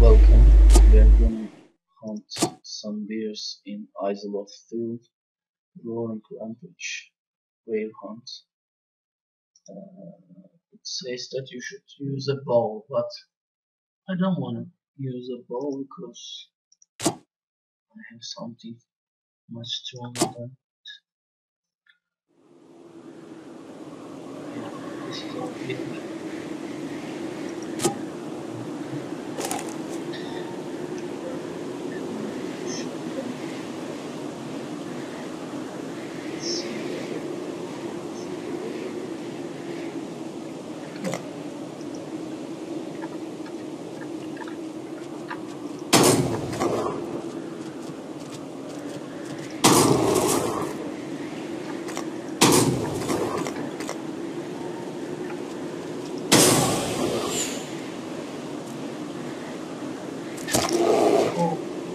Welcome. We are gonna hunt some bears in Isle of Thule, Roaring Rampage, Whale Hunt. It says that you should use a bow, but I don't wanna use a bow because I have something much stronger than this is all bear. Let's see. Oh,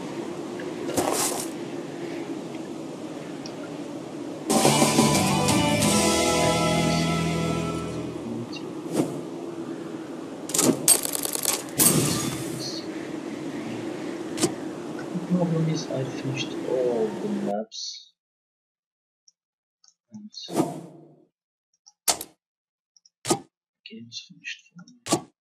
the problem is I finished all the maps and game's finished for me.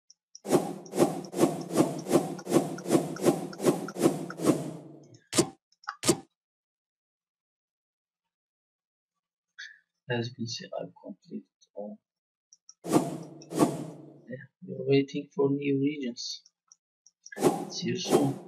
As you can see, I've completed all. Yeah, we're waiting for new regions. See you soon.